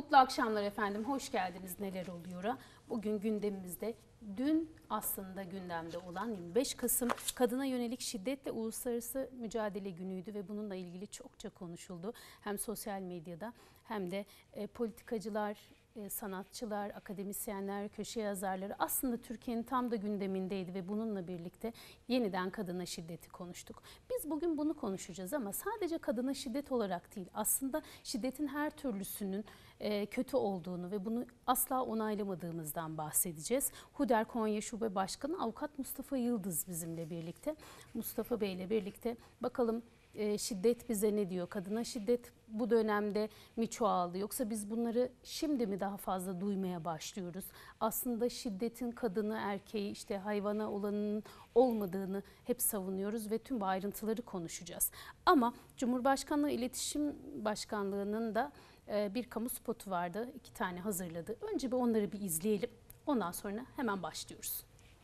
Mutlu akşamlar efendim. Hoş geldiniz Neler Oluyor'a. Bugün gündemimizde dün aslında gündemde olan 25 Kasım Kadına Yönelik Şiddetle Uluslararası Mücadele Günü'ydü ve bununla ilgili çokça konuşuldu. Hem sosyal medyada hem de politikacılar, sanatçılar, akademisyenler, köşe yazarları aslında Türkiye'nin tam da gündemindeydi ve bununla birlikte yeniden kadına şiddeti konuştuk. Biz bugün bunu konuşacağız ama sadece kadına şiddet olarak değil, aslında şiddetin her türlüsünün kötü olduğunu ve bunu asla onaylamadığımızdan bahsedeceğiz. HUDER Konya Şube Başkanı Avukat Mustafa Yıldız bizimle birlikte. Mustafa Bey ile birlikte bakalım şiddet bize ne diyor? Kadına şiddet bu dönemde mi çoğaldı? Yoksa biz bunları şimdi mi daha fazla duymaya başlıyoruz? Aslında şiddetin kadını, erkeği, işte hayvana olanının olmadığını hep savunuyoruz ve tüm bu ayrıntıları konuşacağız. Ama Cumhurbaşkanlığı İletişim Başkanlığı'nın da bir kamu spotu vardı. 2 tane hazırladı. Önce onları bir izleyelim. Ondan sonra hemen başlıyoruz.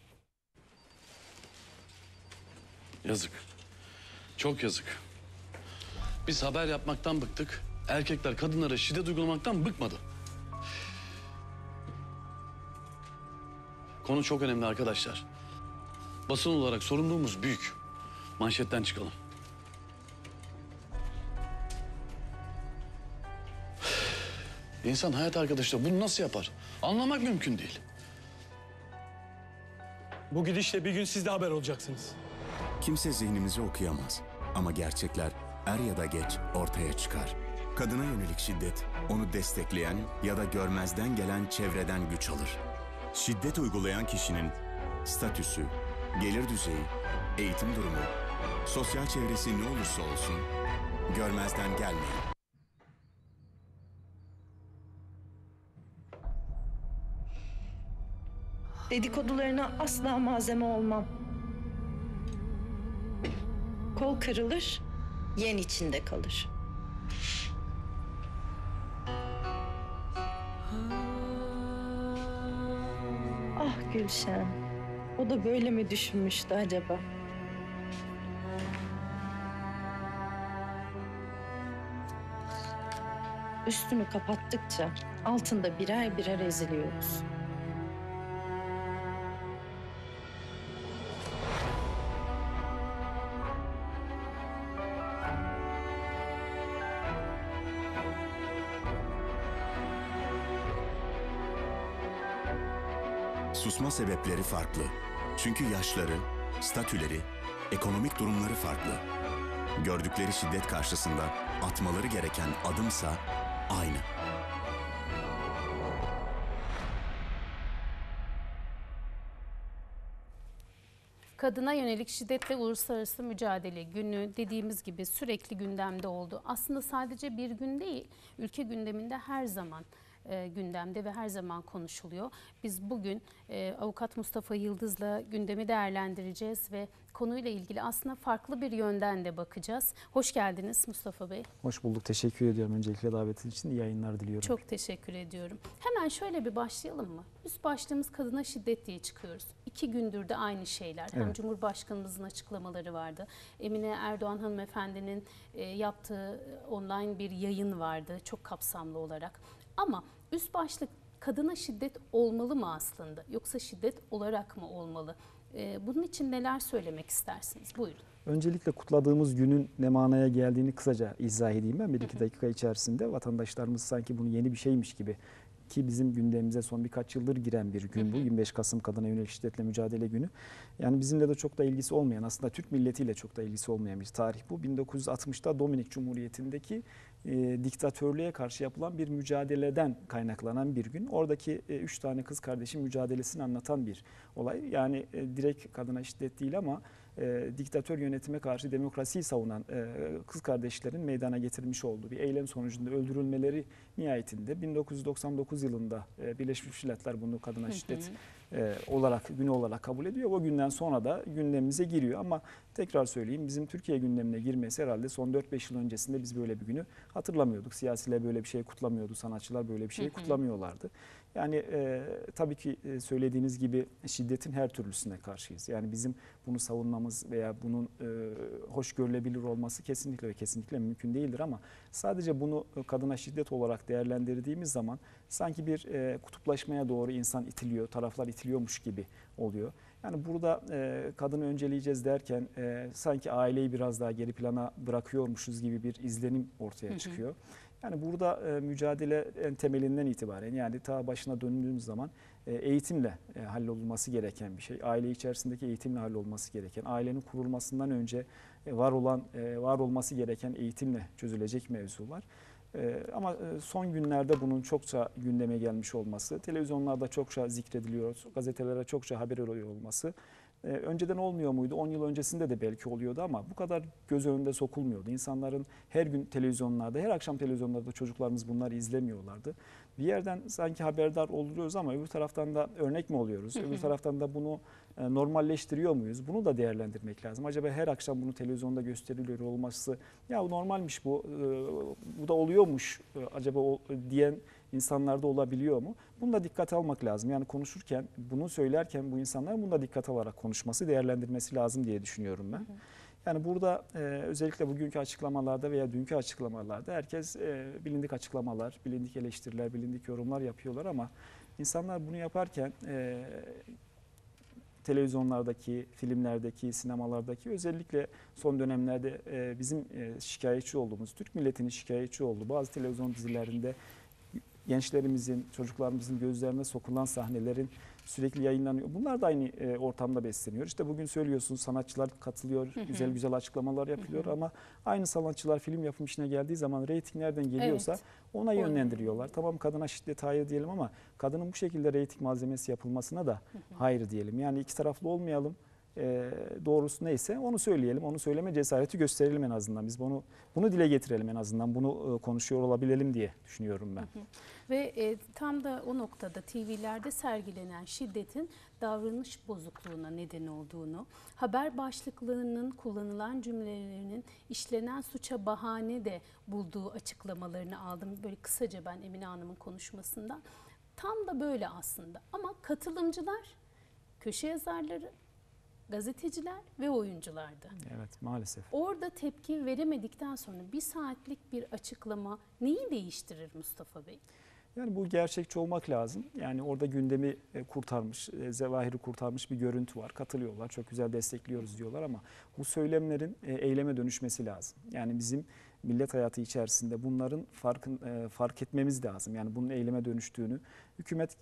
Yazık. Çok yazık. Biz haber yapmaktan bıktık. Erkekler kadınlara şiddet uygulamaktan bıkmadı. Konu çok önemli arkadaşlar. Basın olarak sorumluluğumuz büyük. Manşetten çıkalım. İnsan hayat arkadaşlar bunu nasıl yapar? Anlamak mümkün değil. Bu gidişle bir gün siz de haber olacaksınız. Kimse zihnimizi okuyamaz. Ama gerçekler er ya da geç ortaya çıkar. Kadına yönelik şiddet, onu destekleyen ya da görmezden gelen çevreden güç alır. Şiddet uygulayan kişinin statüsü, gelir düzeyi, eğitim durumu, sosyal çevresi ne olursa olsun görmezden gelmeyin. Dedikodularına asla malzeme olmam. Kol kırılır, yen içinde kalır. Ah Gülşen, o da böyle mi düşünmüştü acaba? Üstünü kapattıkça altında birer birer eziliyoruz. Susma sebepleri farklı. Çünkü yaşları, statüleri, ekonomik durumları farklı. Gördükleri şiddet karşısında atmaları gereken adımsa aynı. Kadına Yönelik Şiddetle Uluslararası Mücadele Günü dediğimiz gibi sürekli gündemde oldu. Aslında sadece bir gün değil, ülke gündeminde her zaman gündemde ve her zaman konuşuluyor. Biz bugün Avukat Mustafa Yıldız'la gündemi değerlendireceğiz ve konuyla ilgili aslında farklı bir yönden de bakacağız. Hoş geldiniz Mustafa Bey. Hoş bulduk. Teşekkür ediyorum öncelikle davetiniz için. İyi yayınlar diliyorum. Çok teşekkür ediyorum. Hemen şöyle bir başlayalım mı? Üst başlığımız kadına şiddet diye çıkıyoruz. 2 gündür de aynı şeyler. Hem Evet. Cumhurbaşkanımızın açıklamaları vardı. Emine Erdoğan hanımefendinin yaptığı online bir yayın vardı. Çok kapsamlı olarak. Ama üst başlık kadına şiddet olmalı mı aslında? Yoksa şiddet olarak mı olmalı? Bunun için neler söylemek istersiniz? Buyurun. Öncelikle kutladığımız günün ne manaya geldiğini kısaca izah edeyim ben. 1-2 dakika içerisinde vatandaşlarımız sanki bunu yeni bir şeymiş gibi, ki bizim gündemimize son birkaç yıldır giren bir gün bu. 25 Kasım Kadına Yönelik Şiddetle Mücadele Günü. Yani bizimle de çok da ilgisi olmayan, aslında Türk milletiyle çok da ilgisi olmayan bir tarih bu. 1960'da Dominik Cumhuriyeti'ndeki diktatörlüğe karşı yapılan bir mücadeleden kaynaklanan bir gün. Oradaki 3 tane kız kardeşin mücadelesini anlatan bir olay. Yani direkt kadına şiddet değil ama diktatör yönetime karşı demokrasiyi savunan kız kardeşlerin meydana getirmiş olduğu bir eylem sonucunda öldürülmeleri nihayetinde 1999 yılında Birleşmiş Milletler bunu kadına şiddet günü olarak kabul ediyor. O günden sonra da gündemimize giriyor ama tekrar söyleyeyim, bizim Türkiye gündemine girmesi herhalde son 4-5 yıl öncesinde biz böyle bir günü hatırlamıyorduk. Siyasiler böyle bir şey kutlamıyordu, sanatçılar böyle bir şey kutlamıyorlardı. Yani tabii ki söylediğiniz gibi şiddetin her türlüsüne karşıyız. Yani bizim bunu savunmamız veya bunun hoş görülebilir olması kesinlikle ve kesinlikle mümkün değildir ama sadece bunu kadına şiddet olarak değerlendirdiğimiz zaman sanki bir kutuplaşmaya doğru insan itiliyor, taraflar itiliyormuş gibi oluyor. Yani burada kadını önceleyeceğiz derken sanki aileyi biraz daha geri plana bırakıyormuşuz gibi bir izlenim ortaya çıkıyor. Yani burada mücadele en temelinden itibaren yani ta başına döndüğümüz zaman eğitimle hallolması gereken bir şey. Aile içerisindeki eğitimle hallolması gereken, ailenin kurulmasından önce var olması gereken eğitimle çözülecek mevzular. Ama son günlerde bunun çokça gündeme gelmiş olması, televizyonlarda çokça zikrediliyor, gazetelere çokça haber oluyor olması önceden olmuyor muydu? 10 yıl öncesinde de belki oluyordu ama bu kadar göz önünde sokulmuyordu. İnsanların her gün televizyonlarda, her akşam televizyonlarda çocuklarımız bunları izlemiyorlardı. Bir yerden sanki haberdar oluyoruz ama öbür taraftan da örnek mi oluyoruz? Öbür taraftan da bunu normalleştiriyor muyuz? Bunu da değerlendirmek lazım. Acaba her akşam bunu televizyonda gösteriliyor olması, ya bu normalmiş bu da oluyormuş acaba diyen insanlarda olabiliyor mu? Bunu da dikkate almak lazım. Yani konuşurken, bunu söylerken bu insanlar bunu da dikkate alarak konuşması, değerlendirmesi lazım diye düşünüyorum ben. Yani burada özellikle bugünkü açıklamalarda veya dünkü açıklamalarda herkes bilindik açıklamalar, bilindik eleştiriler, bilindik yorumlar yapıyorlar ama insanlar bunu yaparken televizyonlardaki, filmlerdeki, sinemalardaki özellikle son dönemlerde bizim şikayetçi olduğumuz, Türk milletinin şikayetçi olduğu bazı televizyon dizilerinde gençlerimizin, çocuklarımızın gözlerine sokulan sahnelerin sürekli yayınlanıyor. Bunlar da aynı ortamda besleniyor. İşte bugün söylüyorsunuz sanatçılar katılıyor, güzel güzel açıklamalar yapılıyor ama aynı sanatçılar film yapım işine geldiği zaman reyting nereden geliyorsa ona yönlendiriyorlar. Tamam kadına şiddet hayır diyelim ama kadının bu şekilde reyting malzemesi yapılmasına da hayır diyelim. Yani iki taraflı olmayalım. Doğrusu neyse onu söyleyelim, onu söyleme cesareti gösterelim en azından. Biz bunu dile getirelim en azından, bunu konuşuyor olabilelim diye düşünüyorum ben. Ve tam da o noktada TV'lerde sergilenen şiddetin davranış bozukluğuna neden olduğunu, haber başlıklarının kullanılan cümlelerinin işlenen suça bahane de bulduğu açıklamalarını aldım. Böyle kısaca ben Emine Hanım'ın konuşmasından. Tam da böyle aslında ama katılımcılar, köşe yazarları, gazeteciler ve oyunculardı. Evet, maalesef. Orada tepki veremedikten sonra bir saatlik bir açıklama neyi değiştirir Mustafa Bey? Yani bu gerçekçi olmak lazım. Yani orada gündemi kurtarmış, zevahiri kurtarmış bir görüntü var. Katılıyorlar, çok güzel destekliyoruz diyorlar ama bu söylemlerin eyleme dönüşmesi lazım. Yani bizim millet hayatı içerisinde bunların fark etmemiz lazım. Yani bunun eyleme dönüştüğünü. Hükümet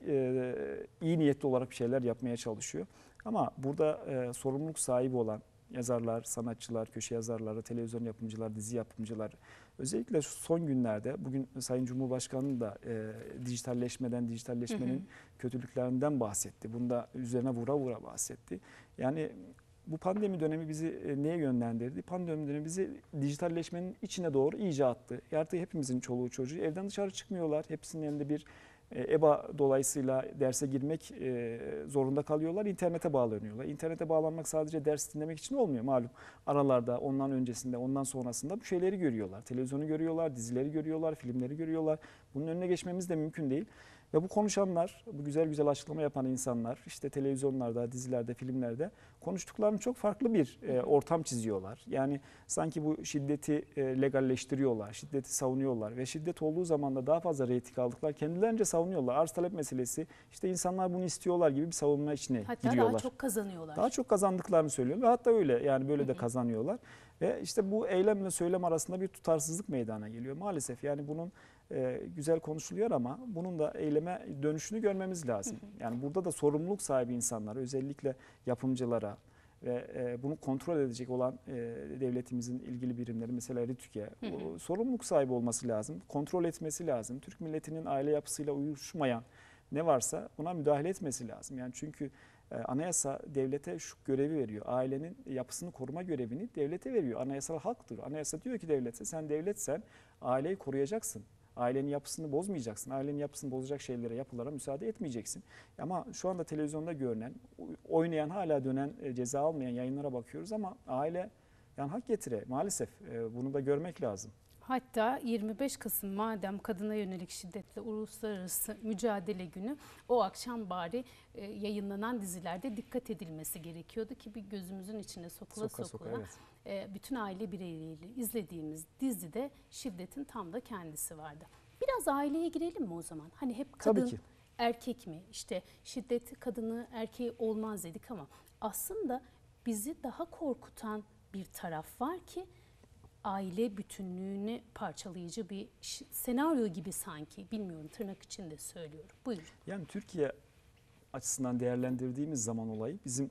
iyi niyetli olarak bir şeyler yapmaya çalışıyor. Ama burada sorumluluk sahibi olan yazarlar, sanatçılar, köşe yazarları, televizyon yapımcılar, dizi yapımcılar özellikle son günlerde bugün Sayın Cumhurbaşkanı da dijitalleşmenin kötülüklerinden bahsetti. Bunda üzerine vura vura bahsetti. Yani bu pandemi dönemi bizi neye yönlendirdi? Pandemi dönemi bizi dijitalleşmenin içine doğru iyice attı. Artık hepimizin çoluğu çocuğu evden dışarı çıkmıyorlar. Hepsinin elinde bir EBA dolayısıyla derse girmek zorunda kalıyorlar. İnternete bağlanıyorlar. İnternete bağlanmak sadece ders dinlemek için olmuyor malum. Aralarda, ondan öncesinde, ondan sonrasında bu şeyleri görüyorlar. Televizyonu görüyorlar, dizileri görüyorlar, filmleri görüyorlar. Bunun önüne geçmemiz de mümkün değil. Ve bu konuşanlar, bu güzel güzel açıklama yapan insanlar işte televizyonlarda, dizilerde, filmlerde konuştuklarını çok farklı bir ortam çiziyorlar. Yani sanki bu şiddeti legalleştiriyorlar, şiddeti savunuyorlar ve şiddet olduğu zaman da daha fazla reyting aldıklar. Kendilerince savunuyorlar. Arz talep meselesi, işte insanlar bunu istiyorlar gibi bir savunma içine hatta giriyorlar. daha çok kazanıyorlar. Daha çok kazandıklarını söylüyorlar. Hatta öyle yani böyle de kazanıyorlar. Ve işte bu eylemle söylem arasında bir tutarsızlık meydana geliyor. Maalesef yani bunun güzel konuşuluyor ama bunun da eyleme dönüşünü görmemiz lazım. Yani burada da sorumluluk sahibi insanlar, özellikle yapımcılara ve bunu kontrol edecek olan devletimizin ilgili birimleri, mesela RİTÜK'e sorumluluk sahibi olması lazım. Kontrol etmesi lazım. Türk milletinin aile yapısıyla uyuşmayan ne varsa buna müdahale etmesi lazım. Yani çünkü anayasa devlete şu görevi veriyor. Ailenin yapısını koruma görevini devlete veriyor. Anayasal haktır. Anayasa diyor ki devlete, sen devletsen aileyi koruyacaksın. Ailenin yapısını bozmayacaksın. Ailenin yapısını bozacak şeylere, yapılara müsaade etmeyeceksin. Ama şu anda televizyonda görünen, oynayan, hala dönen, ceza almayan yayınlara bakıyoruz ama aile yani hak getire. Maalesef bunu da görmek lazım. Hatta 25 Kasım madem kadına yönelik şiddetle uluslararası mücadele günü, o akşam bari yayınlanan dizilerde dikkat edilmesi gerekiyordu ki bir gözümüzün içine sokula Soka, bütün aile bireyleriyle izlediğimiz dizide şiddetin tam da kendisi vardı. Biraz aileye girelim mi o zaman? Hani hep kadın Tabii ki. erkek mi? İşte şiddet kadını erkeği olmaz dedik ama aslında bizi daha korkutan bir taraf var ki aile bütünlüğünü parçalayıcı bir senaryo gibi sanki. Bilmiyorum, tırnak içinde söylüyorum. Buyurun. Yani Türkiye açısından değerlendirdiğimiz zaman olayı bizim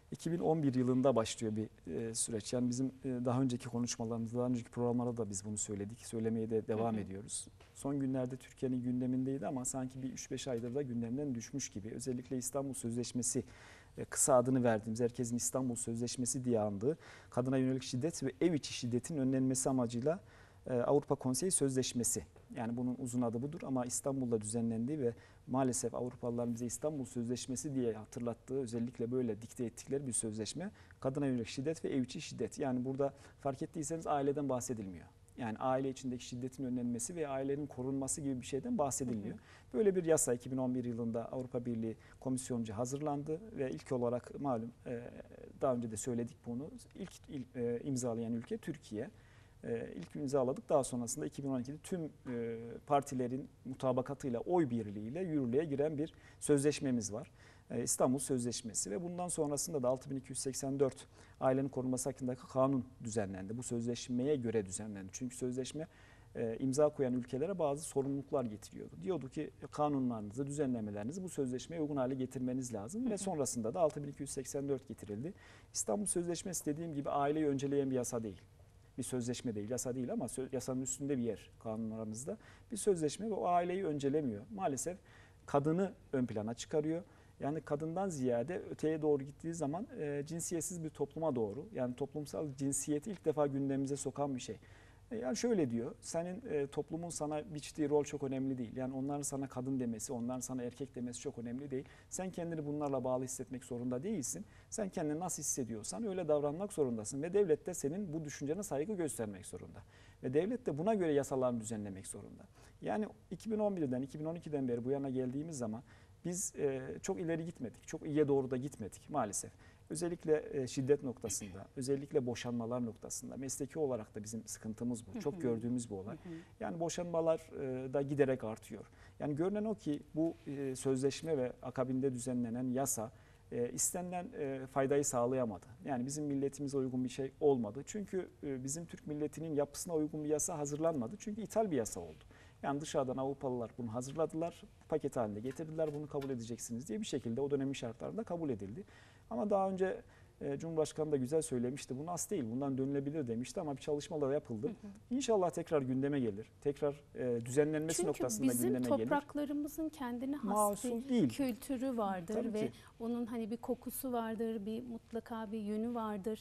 2011 yılında başlıyor bir süreç. Yani bizim daha önceki konuşmalarımızda, daha önceki programlarda da biz bunu söyledik. Söylemeye de devam ediyoruz. Son günlerde Türkiye'nin gündemindeydi ama sanki bir 3-5 aydır da gündemden düşmüş gibi. Özellikle İstanbul Sözleşmesi, kısa adını verdiğimiz, herkesin İstanbul Sözleşmesi diye andığı kadına yönelik şiddet ve ev içi şiddetin önlenmesi amacıyla Avrupa Konseyi Sözleşmesi. Yani bunun uzun adı budur ama İstanbul'da düzenlendiği ve maalesef Avrupalıların bize İstanbul Sözleşmesi diye hatırlattığı, özellikle böyle dikte ettikleri bir sözleşme. Kadına yönelik şiddet ve ev içi şiddet. Yani burada fark ettiyseniz aileden bahsedilmiyor. Yani aile içindeki şiddetin önlenmesi ve ailenin korunması gibi bir şeyden bahsedilmiyor. Böyle bir yasa 2011 yılında Avrupa Birliği Komisyonca hazırlandı ve ilk olarak malum daha önce de söyledik bunu, ilk imzalayan ülke Türkiye. İlk imzaladık. Daha sonrasında 2012'de tüm partilerin mutabakatıyla, oy birliğiyle yürürlüğe giren bir sözleşmemiz var. İstanbul Sözleşmesi ve bundan sonrasında da 6284 ailenin korunması hakkındaki kanun düzenlendi. Bu sözleşmeye göre düzenlendi. Çünkü sözleşme imza koyan ülkelere bazı sorumluluklar getiriyordu. Diyordu ki kanunlarınızı, düzenlemelerinizi bu sözleşmeye uygun hale getirmeniz lazım ve sonrasında da 6284 getirildi. İstanbul Sözleşmesi dediğim gibi aileyi önceleyen bir yasa değil. Bir sözleşme değil, yasa değil ama yasanın üstünde bir yer kanunlarımızda. Bir sözleşme ve o aileyi öncelemiyor. Maalesef kadını ön plana çıkarıyor. Yani kadından ziyade öteye doğru gittiği zaman cinsiyetsiz bir topluma doğru, yani toplumsal cinsiyeti ilk defa gündemimize sokan bir şey. Yani şöyle diyor, senin toplumun sana biçtiği rol çok önemli değil. Yani onların sana kadın demesi, onların sana erkek demesi çok önemli değil. Sen kendini bunlarla bağlı hissetmek zorunda değilsin. Sen kendini nasıl hissediyorsan öyle davranmak zorundasın. Ve devlet de senin bu düşüncene saygı göstermek zorunda. Ve devlet de buna göre yasalarını düzenlemek zorunda. Yani 2011'den, 2012'den beri bu yana geldiğimiz zaman biz çok ileri gitmedik, çok iyiye doğru da gitmedik maalesef. Özellikle şiddet noktasında, özellikle boşanmalar noktasında, mesleki olarak da bizim sıkıntımız bu. Çok gördüğümüz bu olay. Yani boşanmalar da giderek artıyor. Yani görünen o ki bu sözleşme ve akabinde düzenlenen yasa istenilen faydayı sağlayamadı. Yani bizim milletimize uygun bir şey olmadı. Çünkü bizim Türk milletinin yapısına uygun bir yasa hazırlanmadı. Çünkü ithal bir yasa oldu. Yani dışarıdan Avrupalılar bunu hazırladılar, paket halinde getirdiler, bunu kabul edeceksiniz diye bir şekilde o dönemin şartlarında kabul edildi. Ama daha önce Cumhurbaşkanı da güzel söylemişti, bu nas değil, bundan dönülebilir demişti ama bir çalışmalar yapıldı. İnşallah tekrar gündeme gelir, tekrar düzenlenmesi noktasında gündeme gelir. Çünkü bizim topraklarımızın kendine has bir kültürü vardır. Tabii ve ki. onun hani bir kokusu vardır, bir mutlaka bir yönü vardır.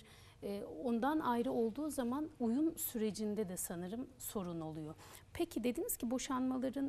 Ondan ayrı olduğu zaman uyum sürecinde de sanırım sorun oluyor. Peki dediniz ki boşanmaların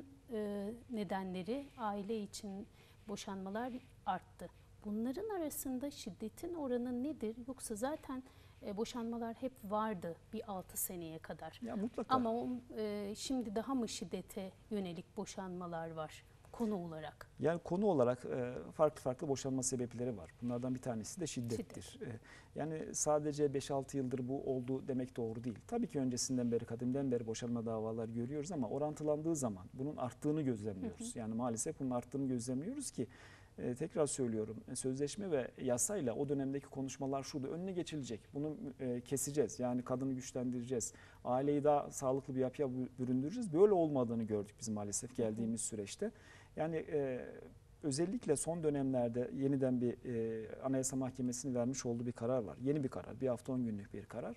nedenleri, aile için boşanmalar arttı. Bunların arasında şiddetin oranı nedir? Yoksa zaten boşanmalar hep vardı bir 6 seneye kadar. Ya mutlaka. Ama şimdi daha mı şiddete yönelik boşanmalar var konu olarak? Yani konu olarak farklı farklı boşanma sebepleri var. Bunlardan bir tanesi de şiddettir. Yani sadece 5-6 yıldır bu oldu demek doğru değil. Tabii ki öncesinden beri, kadimden beri boşanma davalar görüyoruz ama orantılandığı zaman bunun arttığını gözlemliyoruz. Yani maalesef bunun arttığını gözlemliyoruz ki tekrar söylüyorum, sözleşme ve yasayla o dönemdeki konuşmalar şurada önüne geçilecek. Bunu keseceğiz. Yani kadını güçlendireceğiz. Aileyi daha sağlıklı bir yapıya büründüreceğiz. Böyle olmadığını gördük biz maalesef geldiğimiz süreçte. Yani özellikle son dönemlerde yeniden bir Anayasa Mahkemesi'nin vermiş olduğu bir karar var. Yeni bir karar, bir hafta 10 günlük bir karar.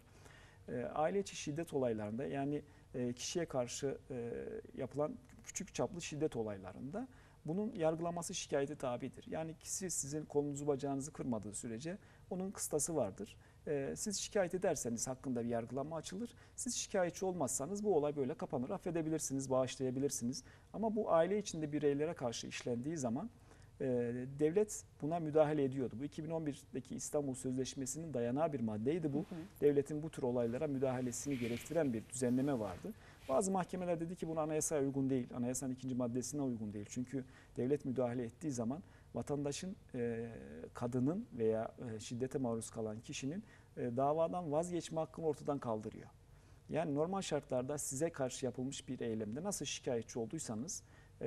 Aile içi şiddet olaylarında, yani kişiye karşı yapılan küçük çaplı şiddet olaylarında bunun yargılaması şikayete tabidir. Yani kişi sizin kolunuzu bacağınızı kırmadığı sürece onun kıstası vardır. Siz şikayet ederseniz hakkında bir yargılama açılır. Siz şikayetçi olmazsanız bu olay böyle kapanır. Affedebilirsiniz, bağışlayabilirsiniz. Ama bu aile içinde bireylere karşı işlendiği zaman devlet buna müdahale ediyordu. Bu 2011'deki İstanbul Sözleşmesi'nin dayanağı bir maddeydi bu. Devletin bu tür olaylara müdahalesini gerektiren bir düzenleme vardı. Bazı mahkemeler dedi ki bunu anayasaya uygun değil, anayasanın 2. maddesine uygun değil. Çünkü devlet müdahale ettiği zaman vatandaşın, kadının veya şiddete maruz kalan kişinin davadan vazgeçme hakkını ortadan kaldırıyor. Yani normal şartlarda size karşı yapılmış bir eylemde nasıl şikayetçi olduysanız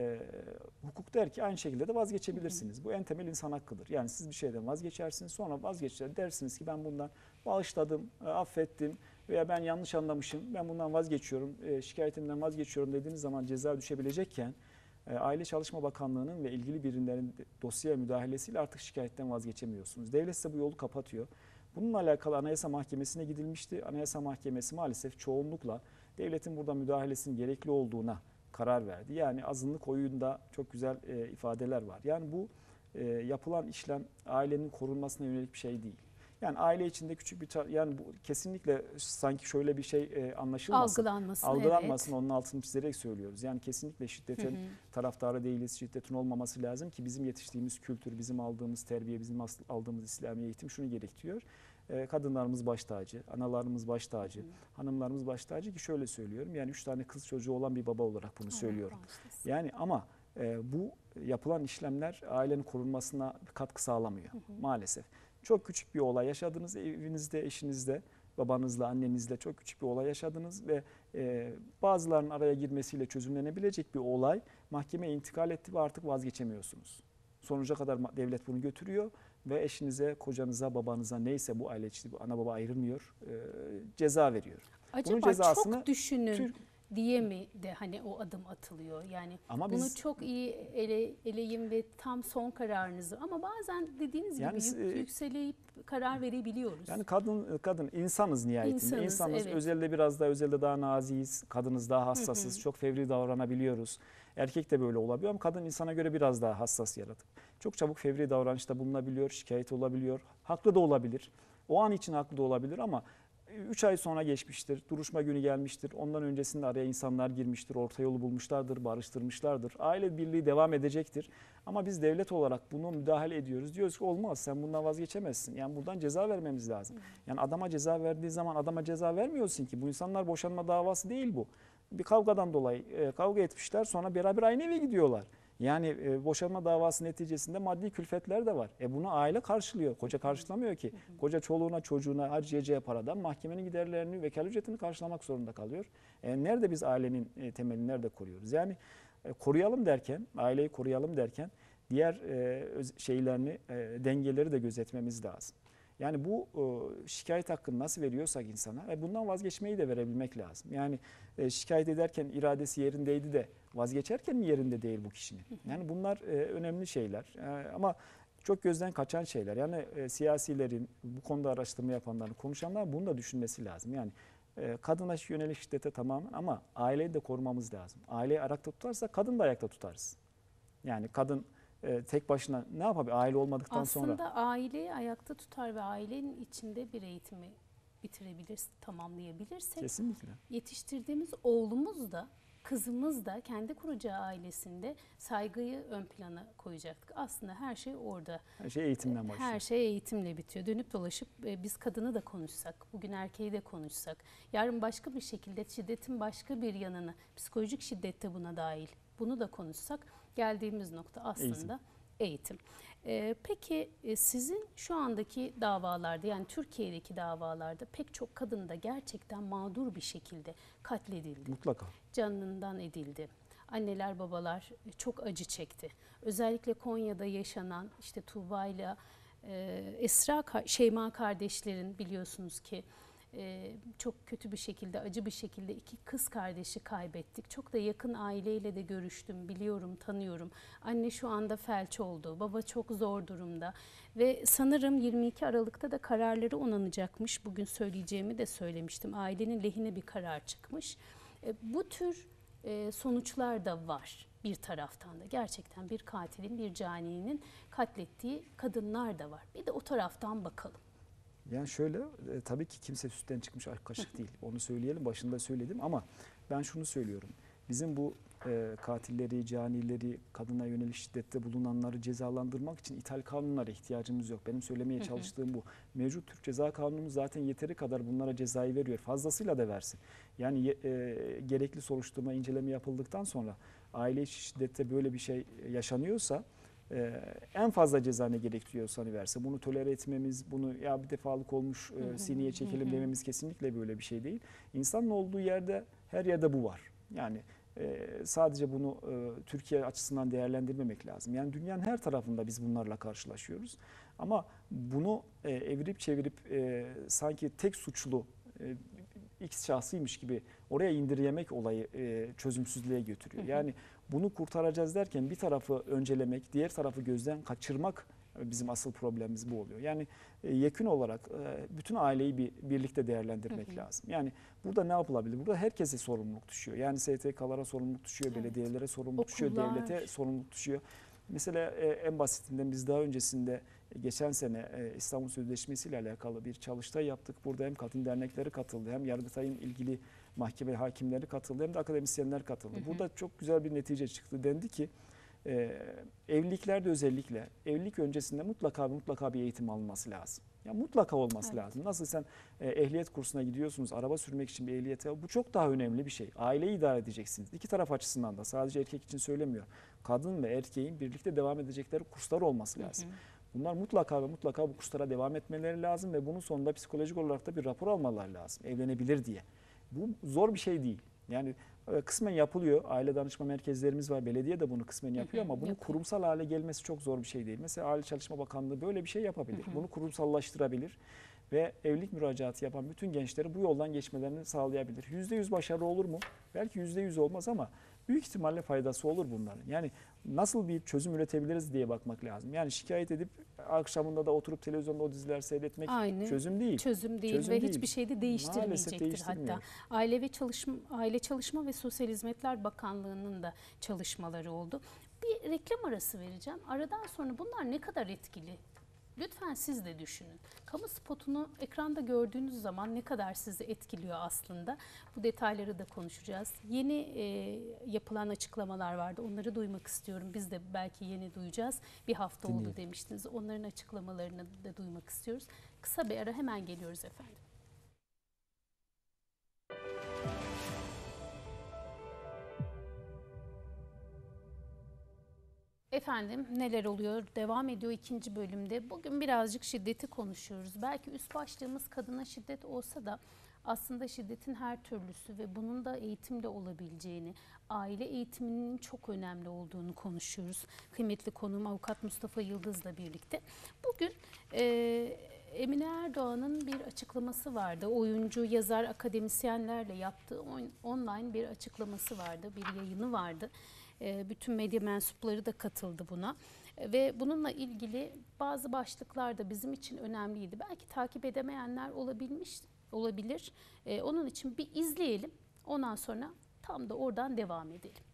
hukuk der ki aynı şekilde de vazgeçebilirsiniz. Bu en temel insan hakkıdır. Yani siz bir şeyden vazgeçersiniz, sonra vazgeçer dersiniz ki ben bundan bağışladım, affettim veya ben yanlış anlamışım, ben bundan vazgeçiyorum, şikayetimden vazgeçiyorum dediğiniz zaman ceza düşebilecekken Aile Çalışma Bakanlığı'nın ve ilgili birimlerin dosyaya müdahalesiyle artık şikayetten vazgeçemiyorsunuz. Devlet size bu yolu kapatıyor. Bununla alakalı Anayasa Mahkemesi'ne gidilmişti. Anayasa Mahkemesi maalesef çoğunlukla devletin burada müdahalesinin gerekli olduğuna karar verdi. Yani azınlık oyunda çok güzel ifadeler var. Yani bu yapılan işlem ailenin korunmasına yönelik bir şey değil. Yani aile içinde küçük bir yani bu kesinlikle sanki şöyle bir şey anlaşılmasın. Algılanmasın, evet. Onun altını çizerek söylüyoruz. Yani kesinlikle şiddetin taraftarı değiliz. Şiddetin olmaması lazım ki bizim yetiştiğimiz kültür, bizim aldığımız terbiye, bizim aldığımız İslami eğitim şunu gerektiriyor. Kadınlarımız baş tacı, analarımız baş tacı, hanımlarımız baş tacı ki şöyle söylüyorum. Yani 3 tane kız çocuğu olan bir baba olarak bunu söylüyorum. Yani ama bu yapılan işlemler ailenin korunmasına katkı sağlamıyor maalesef. Çok küçük bir olay yaşadınız evinizde, eşinizde, babanızla, annenizle çok küçük bir olay yaşadınız ve bazılarının araya girmesiyle çözümlenebilecek bir olay mahkemeye intikal etti ve artık vazgeçemiyorsunuz. Sonuca kadar devlet bunu götürüyor ve eşinize, kocanıza, babanıza neyse bu aile içi, ana baba ayrılmıyor, ceza veriyor. Acaba bunun cezasını çok düşünün diye mi de hani o adım atılıyor? Yani ama bunu çok iyi eleyim ve tam son kararınızı, ama bazen dediğiniz gibi yükseleyip karar verebiliyoruz. Yani kadın insanız nihayetinde. İnsanız. Evet. Özelde daha naziyiz, kadınız daha hassasız, çok fevri davranabiliyoruz. Erkek de böyle olabiliyor ama kadın insana göre biraz daha hassas yaratık. Çok çabuk fevri davranışta bulunabiliyor, şikayet olabiliyor. Haklı da olabilir. O an için haklı da olabilir ama 3 ay sonra geçmiştir, duruşma günü gelmiştir. Ondan öncesinde araya insanlar girmiştir, orta yolu bulmuşlardır, barıştırmışlardır. Aile birliği devam edecektir. Ama biz devlet olarak bunu müdahale ediyoruz. Diyoruz ki olmaz, sen bundan vazgeçemezsin. Yani buradan ceza vermemiz lazım. Yani adama ceza verdiği zaman adama ceza vermiyorsun ki. Bu insanlar boşanma davası değil bu. Bir kavgadan dolayı kavga etmişler, sonra beraber aynı eve gidiyorlar. Yani boşanma davası neticesinde maddi külfetler de var. Bunu aile karşılıyor. Koca karşılamıyor ki. Koca çoluğuna çocuğuna harcayacağı paradan mahkemenin giderlerini, vekalet ücretini karşılamak zorunda kalıyor. Nerede biz ailenin temelini nerede koruyoruz? Yani koruyalım derken, aileyi koruyalım derken diğer şeylerini, dengeleri de gözetmemiz lazım. Yani bu şikayet hakkını nasıl veriyorsak insana bundan vazgeçmeyi de verebilmek lazım. Yani şikayet ederken iradesi yerindeydi de vazgeçerken mi yerinde değil bu kişinin? Yani bunlar önemli şeyler ama çok gözden kaçan şeyler. Yani siyasilerin, bu konuda araştırma yapanların, konuşanların bunu da düşünmesi lazım. Yani kadına yönelik şiddete tamamen ama aileyi de korumamız lazım. Aileyi ayakta tutarsak kadın da ayakta tutarız. Yani kadın tek başına ne yapabilir aile olmadıktan sonra? Aslında aileyi ayakta tutar ve ailenin içinde bir eğitimi bitirebiliriz, tamamlayabilirsek. Kesinlikle. Yetiştirdiğimiz oğlumuz da, kızımız da kendi kuracağı ailesinde saygıyı ön plana koyacaktık. Aslında her şey orada. Her şey eğitimden başlıyor. Her şey eğitimle bitiyor. Dönüp dolaşıp biz kadını da konuşsak, bugün erkeği de konuşsak, yarın başka bir şekilde şiddetin başka bir yanını, psikolojik şiddet de buna dahil, bunu da konuşsak, geldiğimiz nokta aslında eğitim. Peki sizin şu andaki davalarda, yani Türkiye'deki davalarda pek çok kadın da gerçekten mağdur bir şekilde katledildi. Mutlaka. Canından edildi. Anneler, babalar çok acı çekti. Özellikle Konya'da yaşanan işte Tuğba ile Şeyma kardeşlerin, biliyorsunuz ki çok kötü bir şekilde, acı bir şekilde 2 kız kardeşi kaybettik. Çok da yakın aileyle de görüştüm, biliyorum, tanıyorum. Anne şu anda felç oldu, baba çok zor durumda ve sanırım 22 Aralık'ta da kararları onanacakmış. Bugün söyleyeceğimi de söylemiştim. Ailenin lehine bir karar çıkmış. Bu tür sonuçlar da var bir taraftan da. Gerçekten bir katilin, bir caninin katlettiği kadınlar da var. Bir de o taraftan bakalım. Yani şöyle, tabii ki kimse sütten çıkmış kaşık değil. Onu söyleyelim, başında söyledim ama ben şunu söylüyorum. Bizim bu katilleri, canileri, kadına yönelik şiddette bulunanları cezalandırmak için ithal kanunlara ihtiyacımız yok. Benim söylemeye çalıştığım bu. Mevcut Türk Ceza Kanunumuz zaten yeteri kadar bunlara cezayı veriyor. Fazlasıyla da versin. Yani gerekli soruşturma, inceleme yapıldıktan sonra aile içi şiddette böyle bir şey yaşanıyorsa en fazla ceza ne gerektiriyorsa hani verse. Bunu tolere etmemiz, bunu ya bir defalık olmuş sineye çekelim dememiz kesinlikle böyle bir şey değil. İnsanın olduğu yerde her yerde bu var. Yani sadece bunu Türkiye açısından değerlendirmemek lazım. Yani dünyanın her tarafında biz bunlarla karşılaşıyoruz. Ama bunu evirip çevirip sanki tek suçlu X şahsıymış gibi oraya indirgemek olayı çözümsüzlüğe götürüyor. Yani bunu kurtaracağız derken bir tarafı öncelemek, diğer tarafı gözden kaçırmak bizim asıl problemimiz bu oluyor. Yani yekün olarak bütün aileyi birlikte değerlendirmek lazım. Yani burada ne yapılabilir? Burada herkese sorumluluk düşüyor. Yani STK'lara sorumluluk düşüyor, belediyelere sorumluluk düşüyor, devlete sorumluluk düşüyor. Mesela en basitinden biz daha öncesinde geçen sene İstanbul Sözleşmesi ile alakalı bir çalıştay yaptık. Burada hem kadın dernekleri katıldı, hem Yargıtay'ın ilgili mahkeme hakimleri katıldı, hem de akademisyenler katıldı. Burada çok güzel bir netice çıktı. Dendi ki evliliklerde özellikle evlilik öncesinde mutlaka bir eğitim alınması lazım. Ya mutlaka olması lazım. Nasıl sen ehliyet kursuna gidiyorsunuz, araba sürmek için bir ehliyete, bu çok daha önemli bir şey. Aileyi idare edeceksiniz. İki taraf açısından da, sadece erkek için söylemiyor. Kadın ve erkeğin birlikte devam edecekleri kurslar olması lazım. Bunlar mutlaka bu kurslara devam etmeleri lazım ve bunun sonunda psikolojik olarak da bir rapor almaları lazım. Evlenebilir diye. Bu zor bir şey değil. Yani kısmen yapılıyor. Aile danışma merkezlerimiz var. Belediye de bunu kısmen yapıyor ama bunun kurumsal hale gelmesi çok zor bir şey değil. Mesela Aile Çalışma Bakanlığı böyle bir şey yapabilir. Bunu kurumsallaştırabilir ve evlilik müracaatı yapan bütün gençleri bu yoldan geçmelerini sağlayabilir. %100 başarılı olur mu? Belki %100 olmaz ama büyük ihtimalle faydası olur bunların. Yani nasıl bir çözüm üretebiliriz diye bakmak lazım. Yani şikayet edip akşamında da oturup televizyonda o diziler seyretmek çözüm değil. Çözüm değil ve hiçbir şey de değiştirmeyecektir hatta. Aile Çalışma ve Sosyal Hizmetler Bakanlığı'nın da çalışmaları oldu. Bir reklam arası vereceğim. Aradan sonra bunlar ne kadar etkili? Lütfen siz de düşünün. Kamu spotunu ekranda gördüğünüz zaman ne kadar sizi etkiliyor aslında? Bu detayları da konuşacağız. Yeni yapılan açıklamalar vardı. Onları duymak istiyorum. Biz de belki yeni duyacağız. Bir hafta oldu demiştiniz. Onların açıklamalarını da duymak istiyoruz. Kısa bir ara, hemen geliyoruz efendim. Efendim, neler oluyor? Devam ediyor ikinci bölümde. Bugün birazcık şiddeti konuşuyoruz. Belki üst başlığımız kadına şiddet olsa da aslında şiddetin her türlüsü ve bunun da eğitimle olabileceğini, aile eğitiminin çok önemli olduğunu konuşuyoruz. Kıymetli konuğum Avukat Mustafa Yıldız'la birlikte. Bugün Emine Erdoğan'ın bir açıklaması vardı. Oyuncu, yazar, akademisyenlerle yaptığı online bir açıklaması vardı, bir yayını vardı. Bütün medya mensupları da katıldı buna ve bununla ilgili bazı başlıklar da bizim için önemliydi. Belki takip edemeyenler olabilir. Onun için bir izleyelim. Ondan sonra tam da oradan devam edelim.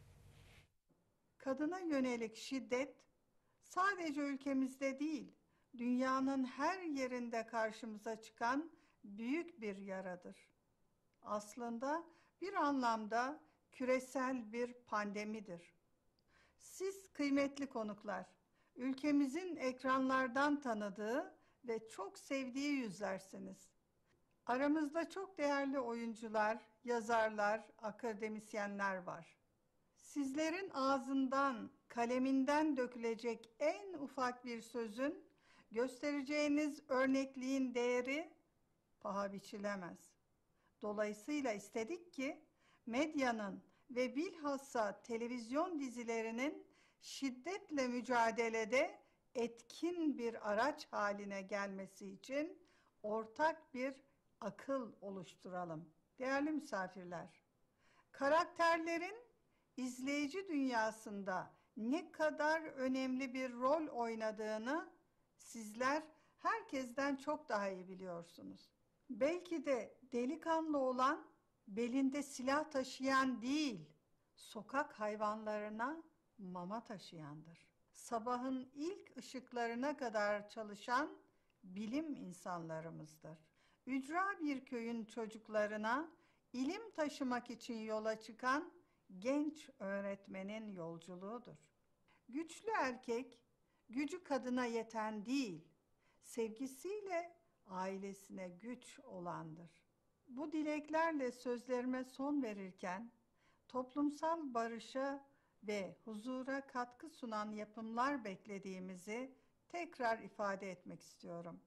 Kadına yönelik şiddet sadece ülkemizde değil, dünyanın her yerinde karşımıza çıkan büyük bir yaradır. Aslında bir anlamda küresel bir pandemidir. Siz kıymetli konuklar, ülkemizin ekranlardan tanıdığı ve çok sevdiği yüzlersiniz. Aramızda çok değerli oyuncular, yazarlar, akademisyenler var. Sizlerin ağzından, kaleminden dökülecek en ufak bir sözün, göstereceğiniz örnekliğin değeri paha biçilemez. Dolayısıyla istedik ki medyanın ve bilhassa televizyon dizilerinin şiddetle mücadelede etkin bir araç haline gelmesi için ortak bir akıl oluşturalım. Değerli misafirler, karakterlerin izleyici dünyasında ne kadar önemli bir rol oynadığını sizler herkesten çok daha iyi biliyorsunuz. Belki de delikanlı olan belinde silah taşıyan değil, sokak hayvanlarına mama taşıyandır. Sabahın ilk ışıklarına kadar çalışan bilim insanlarımızdır. Ücra bir köyün çocuklarına ilim taşımak için yola çıkan genç öğretmenin yolculuğudur. Güçlü erkek, gücü kadına yeten değil, sevgisiyle ailesine güç olandır. Bu dileklerle sözlerime son verirken, toplumsal barışa ve huzura katkı sunan yapımlar beklediğimizi tekrar ifade etmek istiyorum.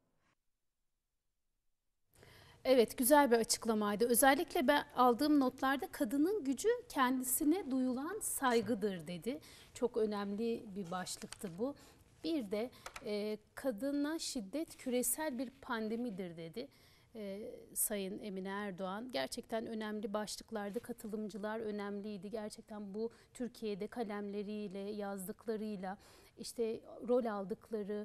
Evet, güzel bir açıklamaydı. Özellikle ben aldığım notlarda kadının gücü kendisine duyulan saygıdır dedi. Çok önemli bir başlıktı bu. Bir de kadına şiddet küresel bir pandemidir dedi. Sayın Emine Erdoğan. Gerçekten önemli başlıklardı. Katılımcılar önemliydi. Gerçekten bu Türkiye'de kalemleriyle, yazdıklarıyla, işte rol aldıkları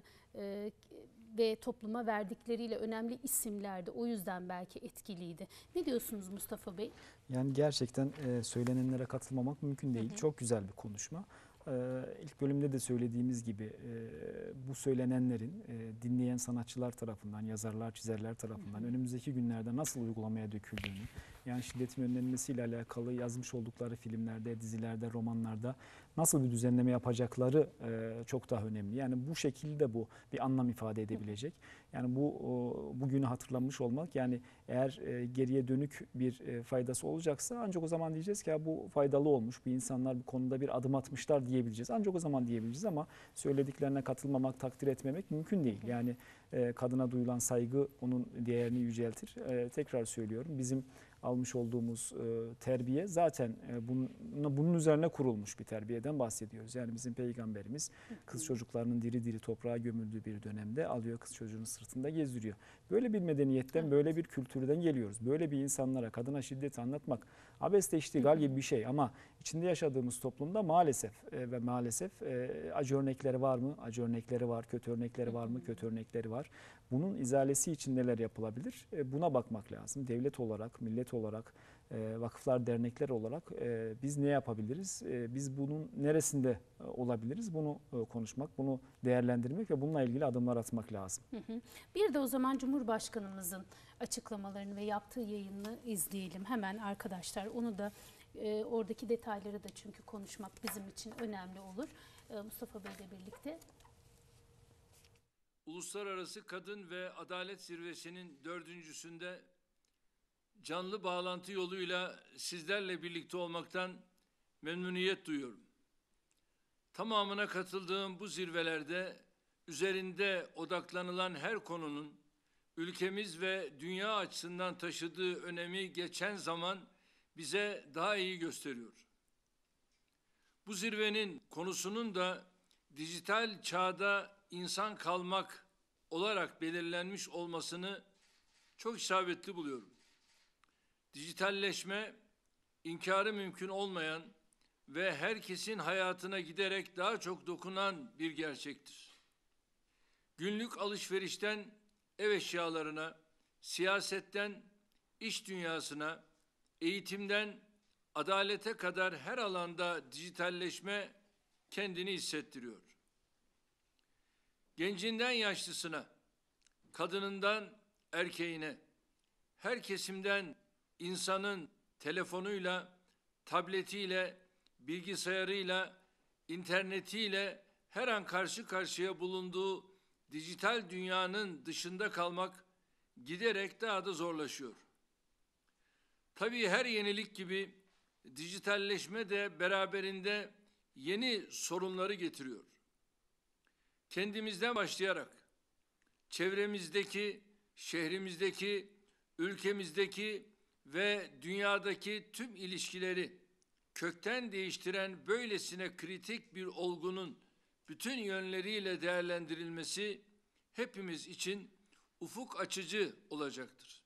ve topluma verdikleriyle önemli isimlerdi. O yüzden belki etkiliydi. Ne diyorsunuz Mustafa Bey? Yani gerçekten söylenenlere katılmamak mümkün değil. Çok güzel bir konuşma. İlk bölümde de söylediğimiz gibi bu söylenenlerin dinleyen sanatçılar tarafından, yazarlar, çizerler tarafından önümüzdeki günlerde nasıl uygulamaya döküldüğünü, yani şiddetin önlenmesiyle alakalı yazmış oldukları filmlerde, dizilerde, romanlarda nasıl bir düzenleme yapacakları çok daha önemli. Yani bu şekilde bu bir anlam ifade edebilecek. Yani bugünü hatırlanmış olmak, yani eğer geriye dönük bir faydası olacaksa ancak o zaman diyeceğiz ki ya bu faydalı olmuş, bu insanlar bu konuda bir adım atmışlar diyebileceğiz. Ancak o zaman diyebileceğiz ama söylediklerine katılmamak, takdir etmemek mümkün değil. Yani kadına duyulan saygı onun değerini yüceltir. Tekrar söylüyorum, bizim almış olduğumuz terbiye zaten bunun üzerine kurulmuş bir terbiyeden bahsediyoruz. Yani bizim peygamberimiz kız çocuklarının diri diri toprağa gömüldüğü bir dönemde alıyor kız çocuğunu sırtında gezdiriyor. Böyle bir medeniyetten, böyle bir kültürden geliyoruz. Böyle bir insanlara kadına şiddeti anlatmak abeste iştigal gibi bir şey ama içinde yaşadığımız toplumda maalesef acı örnekleri var mı? Acı örnekleri var. Kötü örnekleri var mı? Kötü örnekleri var. Bunun izalesi için neler yapılabilir? Buna bakmak lazım. Devlet olarak, millet olarak, vakıflar, dernekler olarak biz ne yapabiliriz? Biz bunun neresinde olabiliriz? Bunu konuşmak, bunu değerlendirmek ve bununla ilgili adımlar atmak lazım. Bir de o zaman Cumhurbaşkanımızın açıklamalarını ve yaptığı yayını izleyelim hemen arkadaşlar. Onu da oradaki detayları da çünkü konuşmak bizim için önemli olur. Mustafa Bey'le birlikte. Uluslararası Kadın ve Adalet Zirvesi'nin 4.'sünde canlı bağlantı yoluyla sizlerle birlikte olmaktan memnuniyet duyuyorum. Tamamına katıldığım bu zirvelerde üzerinde odaklanılan her konunun ülkemiz ve dünya açısından taşıdığı önemi geçen zaman bize daha iyi gösteriyor. Bu zirvenin konusunun da dijital çağda insan kalmak olarak belirlenmiş olmasını çok isabetli buluyorum. Dijitalleşme, inkarı mümkün olmayan ve herkesin hayatına giderek daha çok dokunan bir gerçektir. Günlük alışverişten ev eşyalarına, siyasetten iş dünyasına, eğitimden adalete kadar her alanda dijitalleşme kendini hissettiriyor. Gencinden yaşlısına, kadınından erkeğine, her kesimden insanın telefonuyla, tabletiyle, bilgisayarıyla, internetiyle her an karşı karşıya bulunduğu dijital dünyanın dışında kalmak giderek daha da zorlaşıyor. Tabii her yenilik gibi dijitalleşme de beraberinde yeni sorunları getiriyor. Kendimizden başlayarak çevremizdeki, şehrimizdeki, ülkemizdeki ve dünyadaki tüm ilişkileri kökten değiştiren böylesine kritik bir olgunun bütün yönleriyle değerlendirilmesi hepimiz için ufuk açıcı olacaktır.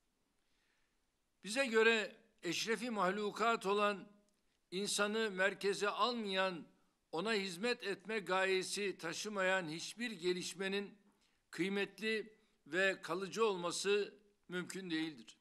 Bize göre eşrefi mahlukat olan, insanı merkeze almayan, ona hizmet etme gayesi taşımayan hiçbir gelişmenin kıymetli ve kalıcı olması mümkün değildir.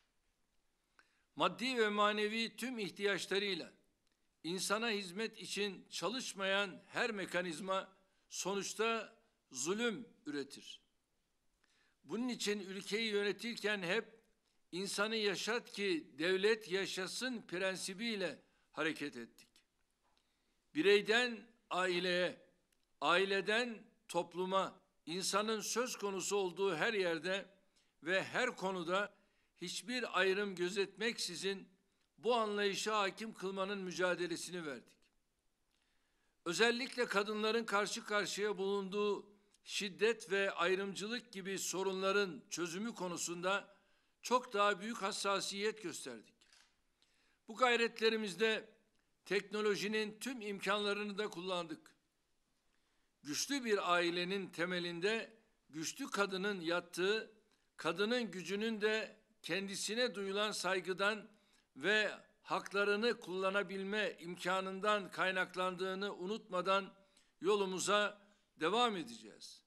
Maddi ve manevi tüm ihtiyaçlarıyla insana hizmet için çalışmayan her mekanizma sonuçta zulüm üretir. Bunun için ülkeyi yönetirken hep insanı yaşat ki devlet yaşasın prensibiyle hareket ettik. Bireyden aileye, aileden topluma, insanın söz konusu olduğu her yerde ve her konuda hiçbir ayrım gözetmeksizin bu anlayışa hakim kılmanın mücadelesini verdik. Özellikle kadınların karşı karşıya bulunduğu şiddet ve ayrımcılık gibi sorunların çözümü konusunda çok daha büyük hassasiyet gösterdik. Bu gayretlerimizde teknolojinin tüm imkanlarını da kullandık. Güçlü bir ailenin temelinde güçlü kadının yattığı, kadının gücünün de kendisine duyulan saygıdan ve haklarını kullanabilme imkanından kaynaklandığını unutmadan yolumuza devam edeceğiz.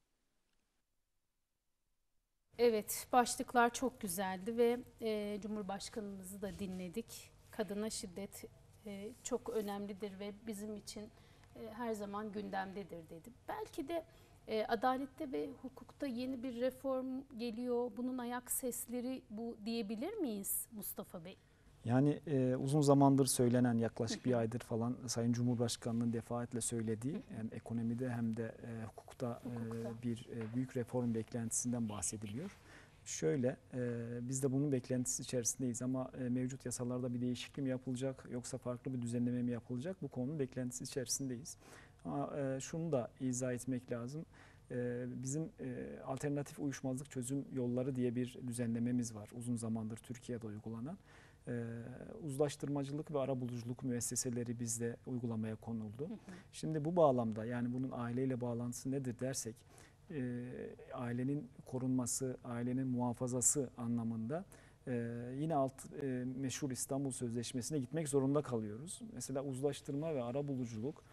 Evet, başlıklar çok güzeldi ve Cumhurbaşkanımızı da dinledik. Kadına şiddet çok önemlidir ve bizim için her zaman gündemdedir dedi. Belki de adalette ve hukukta yeni bir reform geliyor. Bunun ayak sesleri bu diyebilir miyiz Mustafa Bey? Yani uzun zamandır söylenen, yaklaşık bir aydır falan Sayın Cumhurbaşkanı'nın defaatle söylediği hem ekonomide hem de hukukta bir büyük reform beklentisinden bahsediliyor. Şöyle, biz de bunun beklentisi içerisindeyiz ama mevcut yasalarda bir değişiklik mi yapılacak yoksa farklı bir düzenleme mi yapılacak, bu konunun beklentisi içerisindeyiz. Ama şunu da izah etmek lazım. Bizim alternatif uyuşmazlık çözüm yolları diye bir düzenlememiz var. Uzun zamandır Türkiye'de uygulanan. Uzlaştırmacılık ve arabuluculuk müesseseleri bizde uygulamaya konuldu. Şimdi bu bağlamda, yani bunun aileyle bağlantısı nedir dersek, ailenin korunması, ailenin muhafazası anlamında yine meşhur İstanbul Sözleşmesi'ne gitmek zorunda kalıyoruz. Mesela uzlaştırma ve arabuluculuk,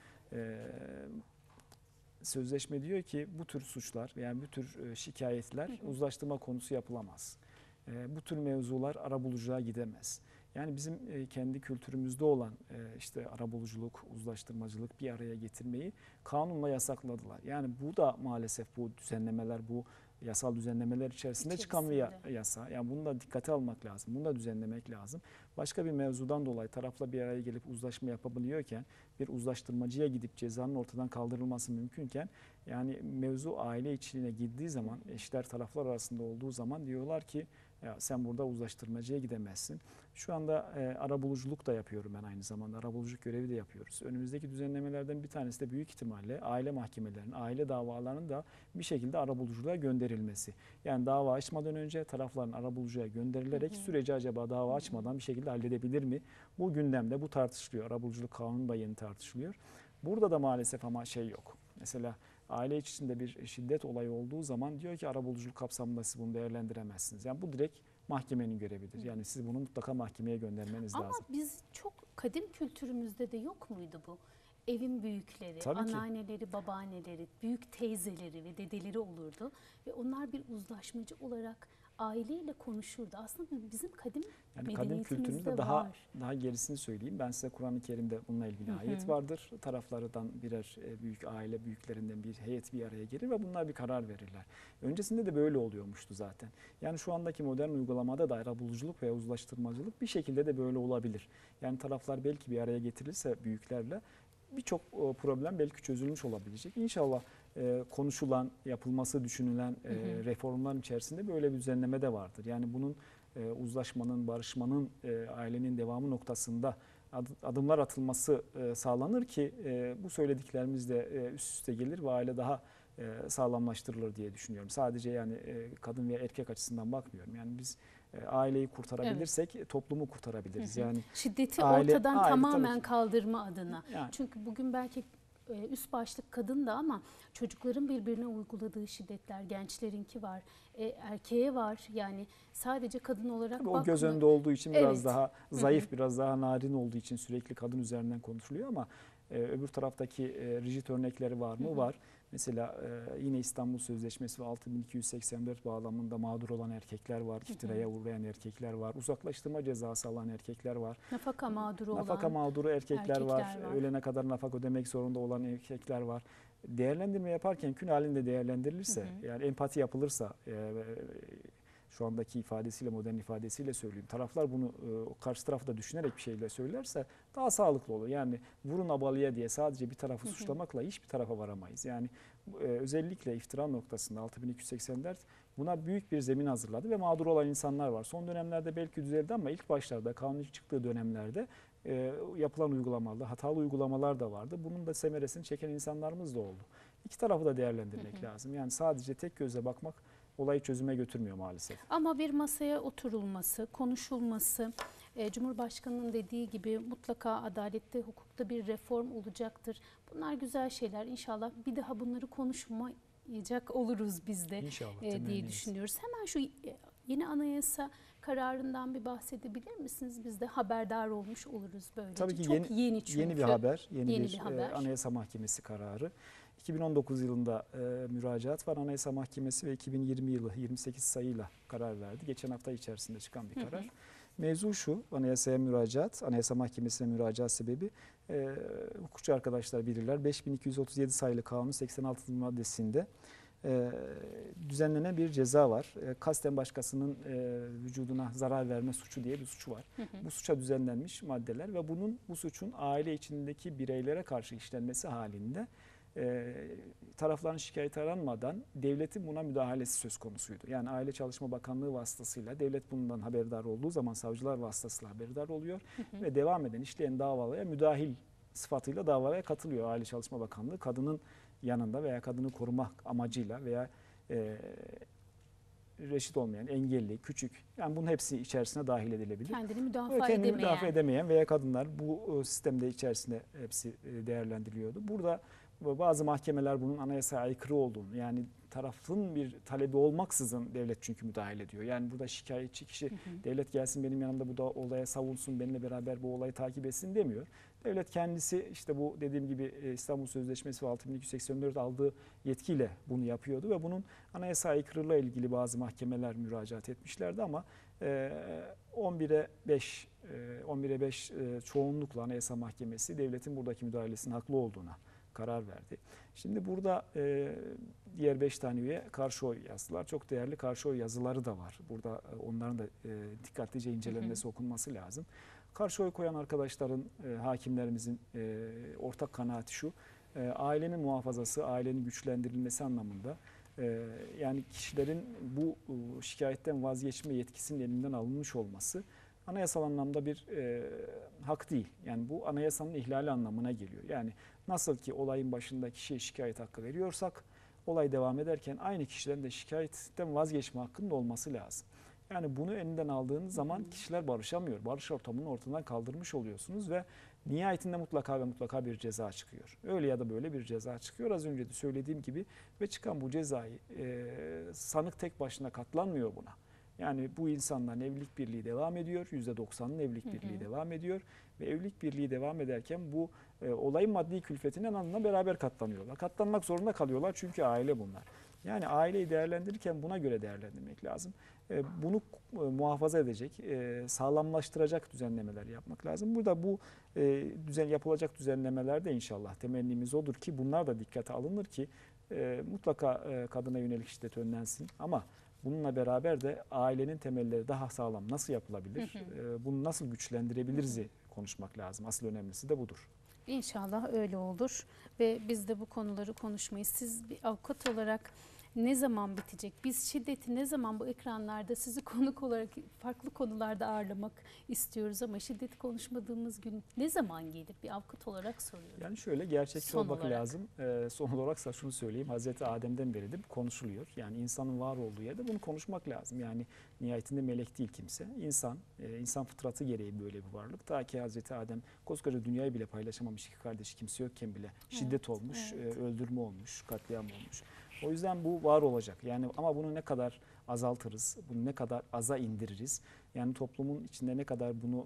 sözleşme diyor ki bu tür suçlar, yani bu tür şikayetler uzlaştırma konusu yapılamaz. Bu tür mevzular arabuluculuğa gidemez. Yani bizim kendi kültürümüzde olan işte arabuluculuk, uzlaştırmacılık bir araya getirmeyi kanunla yasakladılar. Yani bu da maalesef bu düzenlemeler, bu yasal düzenlemeler içerisinde çıkan bir yasa. Yani bunu da dikkate almak lazım, bunu da düzenlemek lazım. Başka bir mevzudan dolayı tarafla bir araya gelip uzlaşma yapabiliyorken, bir uzlaştırmacıya gidip cezanın ortadan kaldırılması mümkünken, yani mevzu aile içine girdiği zaman, eşler taraflar arasında olduğu zaman diyorlar ki ya sen burada uzlaştırmacıya gidemezsin. Şu anda arabuluculuk da yapıyorum ben aynı zamanda. Arabuluculuk görevi de yapıyoruz. Önümüzdeki düzenlemelerden bir tanesi de büyük ihtimalle aile mahkemelerinin, aile davalarının da bir şekilde arabuluculuğa gönderilmesi. Yani dava açmadan önce tarafların arabulucuya gönderilerek süreci acaba dava açmadan bir şekilde halledebilir mi? Bu gündemde, bu tartışılıyor. Arabuluculuk kanunu da yeni tartışılıyor. Burada da maalesef ama şey yok. Mesela aile içinde bir şiddet olayı olduğu zaman diyor ki arabuluculuk kapsamında siz bunu değerlendiremezsiniz. Yani bu direkt mahkemenin görevidir. Yani siz bunu mutlaka mahkemeye göndermeniz lazım. Ama biz çok kadim kültürümüzde de yok muydu bu? Evin büyükleri, Tabii ki. anneanneleri, babaanneleri, büyük teyzeleri ve dedeleri olurdu. Ve onlar bir uzlaşmacı olarak aileyle konuşurdu. Aslında bizim kadim yani kadim kültürümüzde daha gerisini söyleyeyim. Ben size Kur'an-ı Kerim'de bununla ilgili ayet vardır. Taraflardan birer büyük aile büyüklerinden bir heyet bir araya gelir ve bunlar bir karar verirler. Öncesinde de böyle oluyormuştu zaten. Yani şu andaki modern uygulamada da arabuluculuk veya uzlaştırmacılık bir şekilde de böyle olabilir. Yani taraflar belki bir araya getirilirse büyüklerle birçok problem belki çözülmüş olabilecek. İnşallah konuşulan, yapılması düşünülen reformların içerisinde böyle bir düzenleme de vardır. Yani bunun uzlaşmanın, barışmanın, ailenin devamı noktasında adımlar atılması sağlanır ki bu söylediklerimiz de üst üste gelir ve aile daha sağlamlaştırılır diye düşünüyorum. Sadece yani kadın veya erkek açısından bakmıyorum. Yani biz aileyi kurtarabilirsek toplumu kurtarabiliriz. Yani şiddeti aile, ortadan tamamen tabii ki. Kaldırma adına. Yani. Çünkü bugün belki üst başlık kadın da ama çocukların birbirine uyguladığı şiddetler, gençlerinki var, erkeğe var. Yani sadece kadın olarak o göz önünde olduğu için biraz Evet. daha zayıf, biraz daha narin olduğu için sürekli kadın üzerinden konuşuluyor ama öbür taraftaki rigid örnekleri var mı? Var. Mesela yine İstanbul Sözleşmesi ve 6284 bağlamında mağdur olan erkekler var, iftiraya uğrayan erkekler var, uzaklaştırma cezası alan erkekler var. Nafaka mağduru olan Nafaka mağduru erkekler var, ölene kadar nafaka ödemek zorunda olan erkekler var. Değerlendirme yaparken kün halinde değerlendirilirse, yani empati yapılırsa, şu andaki ifadesiyle, modern ifadesiyle söyleyeyim. Taraflar bunu karşı tarafı da düşünerek bir şeyle söylerse daha sağlıklı olur. Yani vurun abalıya diye sadece bir tarafı suçlamakla hiçbir tarafa varamayız. Yani özellikle iftira noktasında 6284 buna büyük bir zemin hazırladı ve mağdur olan insanlar var. Son dönemlerde belki düzeldi ama ilk başlarda kanun çıktığı dönemlerde yapılan uygulamalarda hatalı uygulamalar da vardı. Bunun da semeresini çeken insanlarımız da oldu. İki tarafı da değerlendirmek lazım. Yani sadece tek gözle bakmak olayı çözüme götürmüyor maalesef. Ama bir masaya oturulması, konuşulması, Cumhurbaşkanı'nın dediği gibi mutlaka adalette, hukukta bir reform olacaktır. Bunlar güzel şeyler. İnşallah bir daha bunları konuşmayacak oluruz biz de İnşallah, diye temenniyiz. düşünüyoruz. Hemen şu yeni anayasa kararından bir bahsedebilir misiniz? Biz de haberdar olmuş oluruz böylece. Tabii ki çok yeni çünkü. Yeni bir haber, yeni Yeni bir bir haber. Anayasa Mahkemesi kararı. 2019 yılında müracaat var Anayasa Mahkemesi ve 2020 yılı 28 sayıyla karar verdi. Geçen hafta içerisinde çıkan bir karar. Mevzu şu, anayasaya müracaat, Anayasa Mahkemesi'ne müracaat sebebi hukukçu arkadaşlar bilirler. 5237 sayılı kanun 86. maddesinde düzenlenen bir ceza var. Kasten başkasının vücuduna zarar verme suçu diye bir suçu var. Bu suça düzenlenmiş maddeler ve bu suçun aile içindeki bireylere karşı işlenmesi halinde tarafların şikayeti aranmadan devletin buna müdahalesi söz konusuydu. Yani Aile Çalışma Bakanlığı vasıtasıyla devlet bundan haberdar olduğu zaman savcılar vasıtasıyla haberdar oluyor ve devam eden işleyen davalara müdahil sıfatıyla davaya katılıyor Aile Çalışma Bakanlığı. Kadının yanında veya kadını korumak amacıyla veya reşit olmayan, engelli, küçük, yani bunun hepsi içerisine dahil edilebilir. Kendini müdafaa edemeyen veya kadınlar bu sistemde içerisinde hepsi değerlendiriliyordu. Burada bazı mahkemeler bunun anayasaya aykırı olduğunu, yani tarafın bir talebi olmaksızın devlet çünkü müdahale ediyor. Yani burada şikayetçi kişi devlet gelsin benim yanımda bu da olaya savunsun, benimle beraber bu olayı takip etsin demiyor. Devlet kendisi işte bu dediğim gibi İstanbul Sözleşmesi ve 6284 aldığı yetkiyle bunu yapıyordu ve bunun anayasa aykırılığıyla ilgili bazı mahkemeler müracaat etmişlerdi ama 11'e 5 çoğunlukla Anayasa Mahkemesi devletin buradaki müdahalesinin haklı olduğuna karar verdi. Şimdi burada diğer 5 tane üye karşı oy yazdılar. Çok değerli karşı oy yazıları da var. Burada onların da dikkatlice incelenmesi, okunması lazım. Karşı oy koyan arkadaşların, hakimlerimizin ortak kanaati şu, ailenin muhafazası, ailenin güçlendirilmesi anlamında yani kişilerin bu şikayetten vazgeçme yetkisinin elinden alınmış olması anayasal anlamda bir hak değil. Yani bu anayasanın ihlali anlamına geliyor. Yani nasıl ki olayın başında kişiye şikayet hakkı veriyorsak, olay devam ederken aynı kişilerin de şikayetten vazgeçme hakkının olması lazım. Yani bunu elinden aldığınız zaman kişiler barışamıyor. Barış ortamını ortadan kaldırmış oluyorsunuz ve nihayetinde mutlaka ve mutlaka bir ceza çıkıyor. Öyle ya da böyle bir ceza çıkıyor. Az önce de söylediğim gibi ve çıkan bu cezayı sanık tek başına katlanmıyor buna. Yani bu insanların evlilik birliği devam ediyor. %90'ın evlilik birliği devam ediyor. Ve evlilik birliği devam ederken bu olayın maddi külfetinden anına beraber katlanıyorlar. Katlanmak zorunda kalıyorlar çünkü aile bunlar. Yani aileyi değerlendirirken buna göre değerlendirmek lazım. Bunu muhafaza edecek, sağlamlaştıracak düzenlemeler yapmak lazım. Burada bu yapılacak düzenlemelerde inşallah temennimiz odur ki bunlar da dikkate alınır ki mutlaka kadına yönelik şiddet önlensin. Ama bununla beraber de ailenin temelleri daha sağlam nasıl yapılabilir, bunu nasıl güçlendirebiliriz konuşmak lazım. Asıl önemlisi de budur. İnşallah öyle olur ve biz de bu konuları konuşmayı, siz bir avukat olarak ne zaman bitecek? Biz şiddeti ne zaman bu ekranlarda sizi konuk olarak farklı konularda ağırlamak istiyoruz ama şiddeti konuşmadığımız gün ne zaman gelir? Bir avukat olarak soruyorum. Yani şöyle gerçekçi Son olmak olarak. lazım. Son olaraksa şunu söyleyeyim. Hazreti Adem'den beri de bu konuşuluyor. Yani insanın var olduğu yerde bunu konuşmak lazım. Yani nihayetinde melek değil kimse. İnsan fıtratı gereği böyle bir varlık. Ta ki Hazreti Adem koskoca dünyayı bile paylaşamamış, iki kardeşi kimse yokken bile şiddet olmuş, öldürme olmuş, katliam olmuş. O yüzden bu var olacak. Yani ama bunu ne kadar azaltırız, bunu ne kadar aza indiririz, yani toplumun içinde ne kadar bunu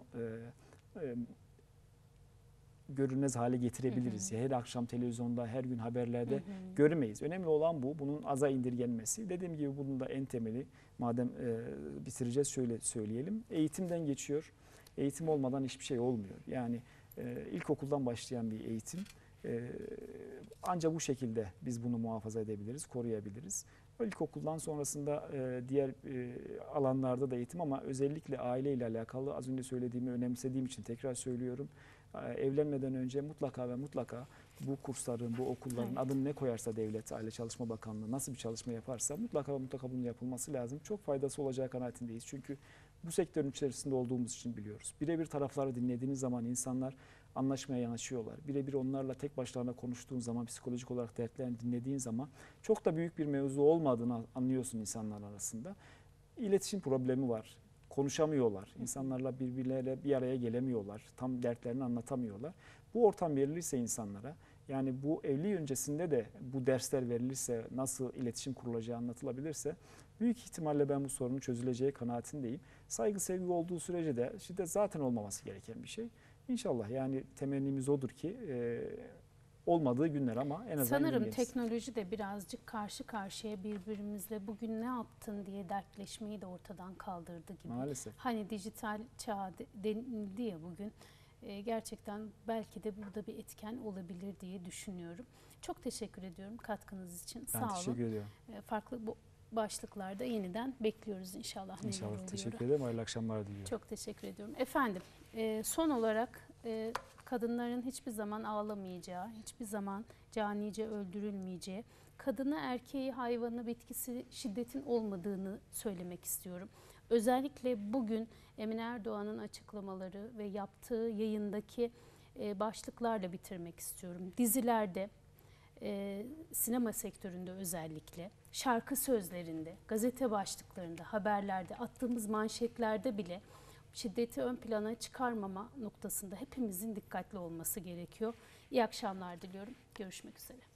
görünmez hale getirebiliriz. Her akşam televizyonda, her gün haberlerde görmeyiz. Önemli olan bu, bunun aza indirgenmesi. Dediğim gibi bunun da en temeli, madem bitireceğiz şöyle söyleyelim, eğitimden geçiyor. Eğitim olmadan hiçbir şey olmuyor. Yani ilkokuldan başlayan bir eğitim, Ancak bu şekilde biz bunu muhafaza edebiliriz, koruyabiliriz. İlkokuldan sonrasında diğer alanlarda da eğitim, ama özellikle aileyle alakalı az önce söylediğimi önemsediğim için tekrar söylüyorum. Evlenmeden önce mutlaka ve mutlaka bu kursların, bu okulların, Evet, adını ne koyarsa devlet, Aile Çalışma Bakanlığı nasıl bir çalışma yaparsa mutlaka ve mutlaka bunun yapılması lazım. Çok faydası olacağı kanaatindeyiz. Çünkü bu sektörün içerisinde olduğumuz için biliyoruz. Birebir tarafları dinlediğiniz zaman insanlar anlaşmaya yanaşıyorlar. Birebir onlarla tek başlarına konuştuğun zaman, psikolojik olarak dertlerini dinlediğin zaman çok da büyük bir mevzu olmadığını anlıyorsun insanlar arasında. İletişim problemi var. Konuşamıyorlar. İnsanlarla birbirleriyle bir araya gelemiyorlar. Tam dertlerini anlatamıyorlar. Bu ortam verilirse insanlara, yani bu evlilik öncesinde de bu dersler verilirse, nasıl iletişim kurulacağı anlatılabilirse büyük ihtimalle ben bu sorunun çözüleceği kanaatindeyim. Saygı, sevgi olduğu sürece de şiddet zaten olmaması gereken bir şey. İnşallah, yani temennimiz odur ki olmadığı günler, ama en azından sanırım gündeyiz. teknoloji de birazcık karşı karşıya birbirimizle bugün ne yaptın diye dertleşmeyi de ortadan kaldırdı gibi. Maalesef. Hani dijital çağ denildi ya bugün. Gerçekten belki de burada bir etken olabilir diye düşünüyorum. Çok teşekkür ediyorum katkınız için. Ben Sağ olun. teşekkür ediyorum. Farklı bu başlıklarda yeniden bekliyoruz inşallah. Neler İnşallah. oluyor. Teşekkür ederim. Hayırlı akşamlar diliyorum. Çok teşekkür ediyorum. Efendim, son olarak kadınların hiçbir zaman ağlamayacağı, hiçbir zaman canice öldürülmeyeceği, kadını, erkeği, hayvanı, bitkisi şiddetin olmadığını söylemek istiyorum. Özellikle bugün Emine Erdoğan'ın açıklamaları ve yaptığı yayındaki başlıklarla bitirmek istiyorum. Dizilerde, sinema sektöründe özellikle, şarkı sözlerinde, gazete başlıklarında, haberlerde, attığımız manşetlerde bile şiddeti ön plana çıkarmama noktasında hepimizin dikkatli olması gerekiyor. İyi akşamlar diliyorum. Görüşmek üzere.